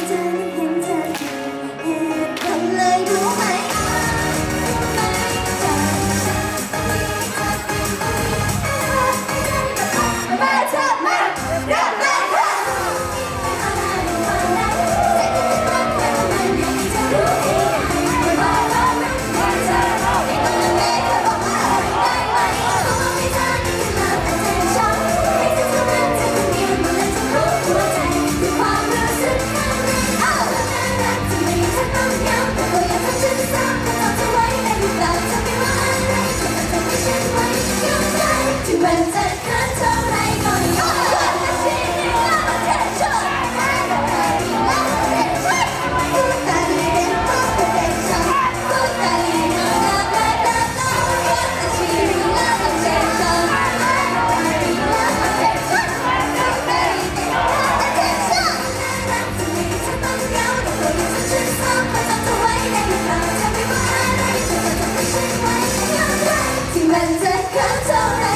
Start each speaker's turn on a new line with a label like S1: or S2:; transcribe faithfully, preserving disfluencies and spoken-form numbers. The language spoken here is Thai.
S1: ธอนั้นเห็นเธออยู่เหตุผลเลยรู้ไหมมาเธอมาเริ่มเลยค่ะมันจะเกินเท่าไรก็ยอมรับแต่ชีวิตเราแค่ชดใช้เราแค่ดีแล้วแค่ใช้พูดแต่เรียนพูดแต่เด็กชอบพูดแต่เรียนเราดับและดับเราพูดแต่ชีวิตเราแค่ชดใช้เราแค่ดีแล้วแค่ใช้พูดแต่เรียนเราแค่ชดรักจะมีเธอต้องเหงาแต่ตัวยังจะชื่นชอบมาจำเธอไว้ได้หรือเปล่าจะไม่ว่าอะไรเธอจะทำให้ฉันไว้ยอมรับที่มันจะเกินเท่าไร